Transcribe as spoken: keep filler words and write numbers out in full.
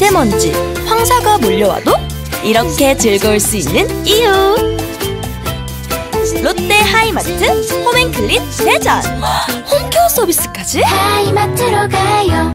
미세먼지, 황사가 몰려와도 이렇게 즐거울 수 있는 이유. 롯데 하이마트 홈앤클린 대전. 홈케어 서비스까지? 하이마트로 가요.